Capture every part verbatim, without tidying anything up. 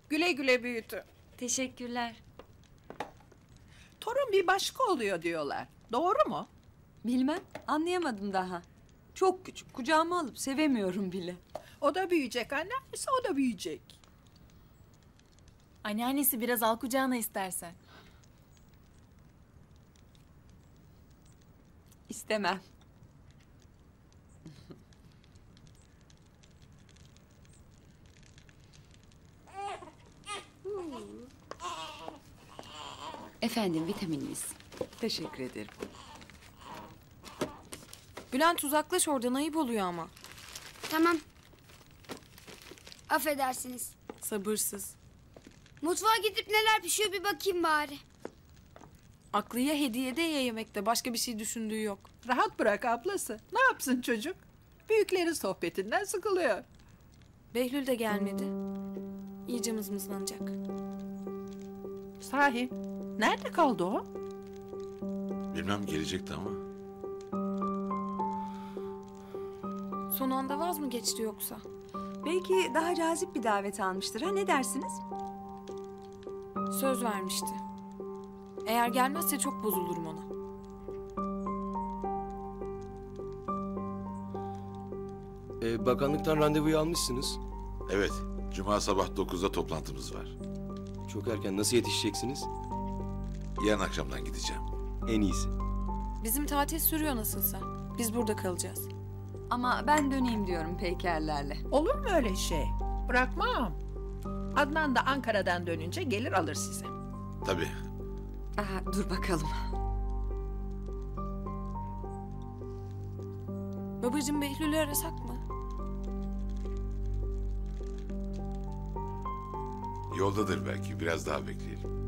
Güle güle büyütün. Teşekkürler. Torun bir başka oluyor diyorlar. Doğru mu? Bilmem, anlayamadım daha. Çok küçük, kucağıma alıp sevemiyorum bile. O da büyüyecek, anneannesi o da büyüyecek. Anneannesi biraz al kucağına istersen. İstemem. Efendim, vitamininiz. Teşekkür ederim. Bülent uzaklaş oradan, ayıp oluyor ama. Tamam. Affedersiniz. Sabırsız. Mutfağa gidip neler pişiyor bir bakayım bari. Aklı ya hediyede ya yemekte, başka bir şey düşündüğü yok. Rahat bırak ablası. Ne yapsın çocuk? Büyüklerin sohbetinden sıkılıyor. Behlül de gelmedi. İyice mızmızlanacak. Sahi, nerede kaldı o? Bilmem, gelecekti ama. Son anda vaz mı geçti yoksa? Belki daha cazip bir davet almıştır, ha ne dersiniz? Söz vermişti. Eğer gelmezse çok bozulurum ona. Ee, bakanlıktan randevuyu almışsınız. Evet, cuma sabah dokuzda toplantımız var. Çok erken, nasıl yetişeceksiniz? Yarın akşamdan gideceğim. En iyisi. Bizim tatil sürüyor nasılsa. Biz burada kalacağız. Ama ben döneyim diyorum Peykerlerle. Olur mu öyle şey? Bırakmam. Adnan da Ankara'dan dönünce gelir alır sizi. Tabii. Aha, dur bakalım. Babacığım, Behlül'ü arasak mı? Yoldadır belki, biraz daha bekleyelim.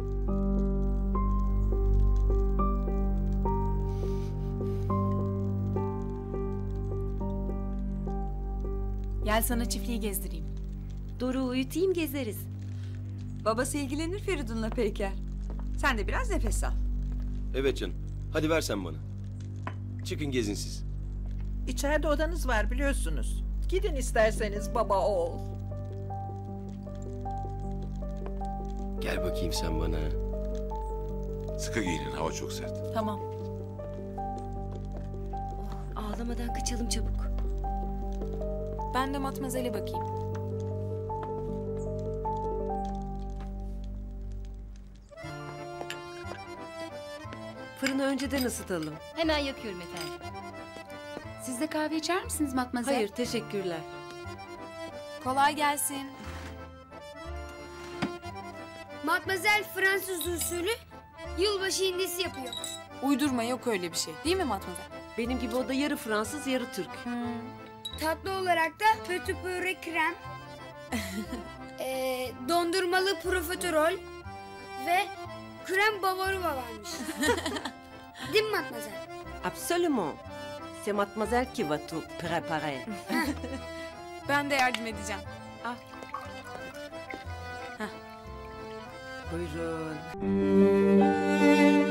Gel sana çiftliği gezdireyim. Doruk'u uyutayım, gezeriz. Babası ilgilenir Feridun'la Peyker. Sen de biraz nefes al. Evet canım. Hadi ver sen bana. Çıkın gezin siz. İçeride odanız var biliyorsunuz. Gidin isterseniz baba oğul. Gel bakayım sen bana. Sıkı giyinin, hava çok sert. Tamam. Ağlamadan kaçalım çabuk. Ben de Matmazel'e bakayım. Fırını önceden ısıtalım. Hemen yakıyorum efendim. Siz de kahve içer misiniz Matmazel? Hayır, teşekkürler. Kolay gelsin. Matmazel Fransız usulü yılbaşı hindisi yapıyor. Uydurma, yok öyle bir şey. Değil mi Matmazel? Benim gibi o da yarı Fransız, yarı Türk. Tatlı olarak da petit püre krem, ee, dondurmalı profiterol ve krem bavarois varmış. Değil mi Matmazel? Absolument. C'est mademoiselle qui va tout préparer. Ben de yardım edeceğim. Buyurun.